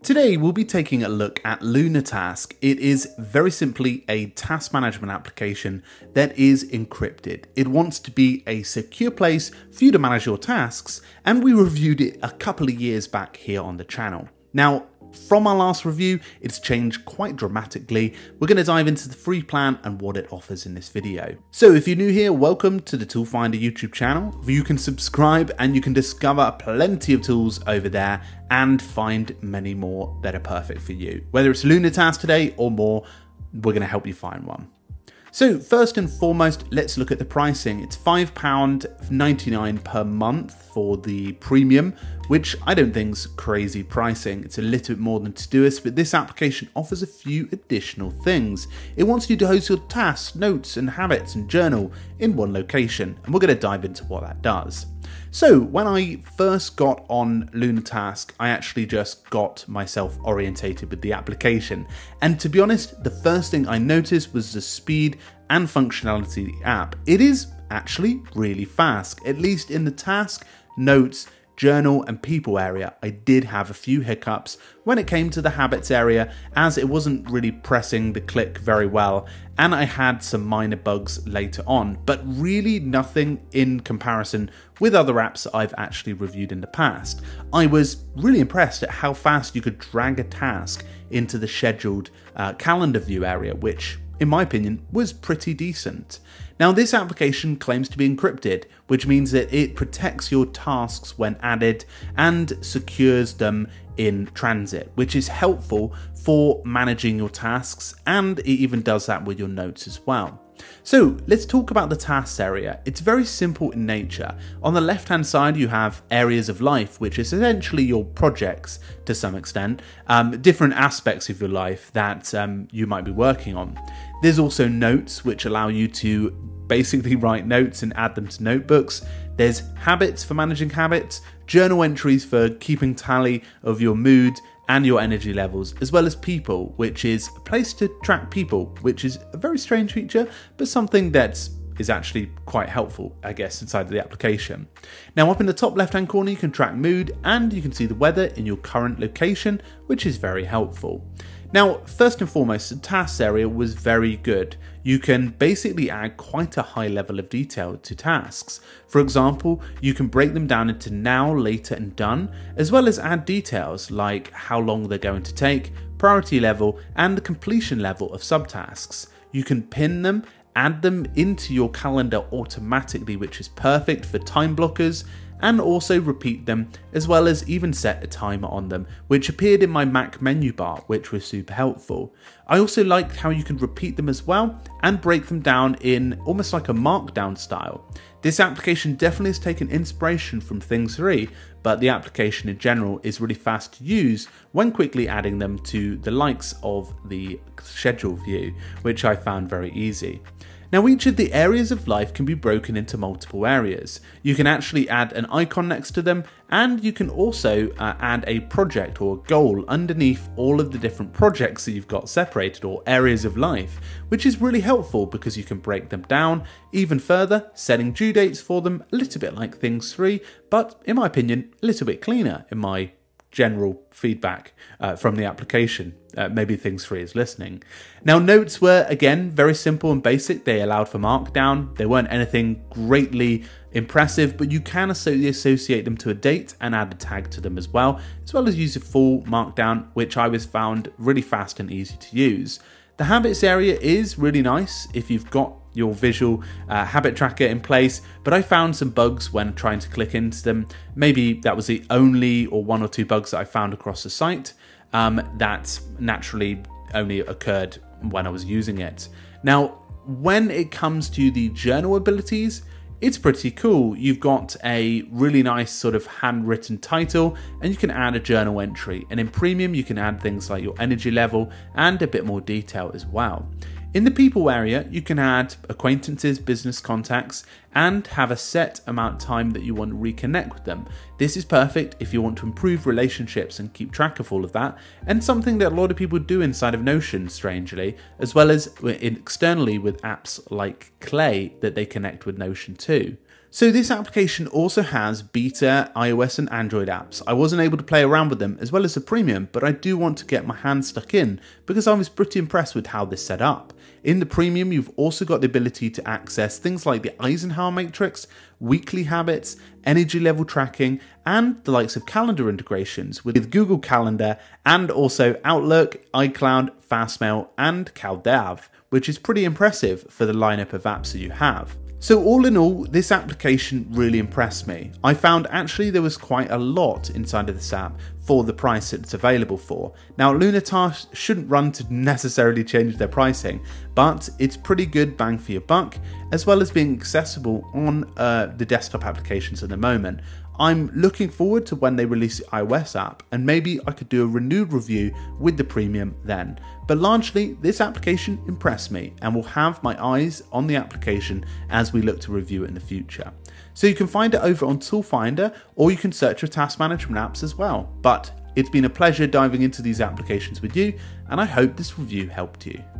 Today we'll be taking a look at Lunatask. It is very simply a task management application that is encrypted. It wants to be a secure place for you to manage your tasks, and we reviewed it a couple of years back here on the channel. Now, from our last review, it's changed quite dramatically. We're going to dive into the free plan and what it offers in this video. So if you're new here, welcome to the Tool Finder YouTube channel. You can subscribe and you can discover plenty of tools over there and find many more that are perfect for you. Whether it's Lunatask today or more, we're going to help you find one. So first and foremost, let's look at the pricing. It's £5.99 per month for the premium, which I don't think is crazy pricing. It's a little bit more than Todoist, but this application offers a few additional things. It wants you to host your tasks, notes and habits and journal in one location, and we're going to dive into what that does. So when I first got on Lunatask, I actually just got myself orientated with the application. And to be honest, the first thing I noticed was the speed and functionality of the app. It is actually really fast, at least in the task, notes, journal and people area. I did have a few hiccups when it came to the habits area, as it wasn't really pressing the click very well, and I had some minor bugs later on, but really nothing in comparison with other apps I've actually reviewed in the past. I was really impressed at how fast you could drag a task into the scheduled calendar view area, which in my opinion was pretty decent. Now this application claims to be encrypted, which means that it protects your tasks when added and secures them in transit, which is helpful for managing your tasks, and it even does that with your notes as well. So let's talk about the tasks area. It's very simple in nature. On the left hand side you have areas of life, which is essentially your projects to some extent, different aspects of your life that you might be working on. There's also notes, which allow you to basically write notes and add them to notebooks. There's habits for managing habits, journal entries for keeping tally of your mood and your energy levels, as well as people, which is a place to track people, which is a very strange feature, but something that is actually quite helpful, I guess, inside of the application. Now up in the top left hand corner you can track mood and you can see the weather in your current location, which is very helpful. Now first and foremost, the tasks area was very good. You can basically add quite a high level of detail to tasks. For example, you can break them down into now, later and done, as well as add details like how long they're going to take, priority level and the completion level of subtasks. You can pin them, add them into your calendar automatically, which is perfect for time blockers, and also repeat them, as well as even set a timer on them, which appeared in my Mac menu bar, which was super helpful. I also liked how you could repeat them as well and break them down in almost like a markdown style. This application definitely has taken inspiration from Things 3, but the application in general is really fast to use when quickly adding them to the likes of the schedule view, which I found very easy. Now each of the areas of life can be broken into multiple areas. You can actually add an icon next to them, and you can also add a project or a goal underneath all of the different projects that you've got separated, or areas of life, which is really helpful because you can break them down even further, setting due dates for them, a little bit like Things 3, but in my opinion a little bit cleaner in my general feedback from the application. Maybe Things 3 is listening. Now notes were again very simple and basic. They allowed for markdown. They weren't anything greatly impressive, but you can associate them to a date and add a tag to them as well as use a full markdown, which I was found really fast and easy to use. The habits area is really nice if you've got your visual habit tracker in place, but I found some bugs when trying to click into them. Maybe that was the only or one or two bugs that I found across the site that naturally only occurred when I was using it. Now, when it comes to the journal abilities, it's pretty cool. You've got a really nice sort of handwritten title and you can add a journal entry, and in premium you can add things like your energy level and a bit more detail as well. In the people area, you can add acquaintances, business contacts, and have a set amount of time that you want to reconnect with them. This is perfect if you want to improve relationships and keep track of all of that, and something that a lot of people do inside of Notion, strangely, as well as externally with apps like Clay that they connect with Notion too. So this application also has beta, iOS and Android apps. I wasn't able to play around with them as well as the premium, but I do want to get my hands stuck in because I was pretty impressed with how this set up. In the premium, you've also got the ability to access things like the Eisenhower matrix, weekly habits, energy level tracking, and the likes of calendar integrations with Google Calendar and also Outlook, iCloud, Fastmail, and CalDAV, which is pretty impressive for the lineup of apps that you have. So all in all, this application really impressed me. I found actually there was quite a lot inside of this app for the price it's available for. Now Lunatask shouldn't run to necessarily change their pricing, but it's pretty good bang for your buck, as well as being accessible on the desktop applications at the moment. I'm looking forward to when they release the iOS app, and maybe I could do a renewed review with the premium then. But largely, this application impressed me and will have my eyes on the application as we look to review it in the future. So you can find it over on Toolfinder, or you can search for task management apps as well. But it's been a pleasure diving into these applications with you, and I hope this review helped you.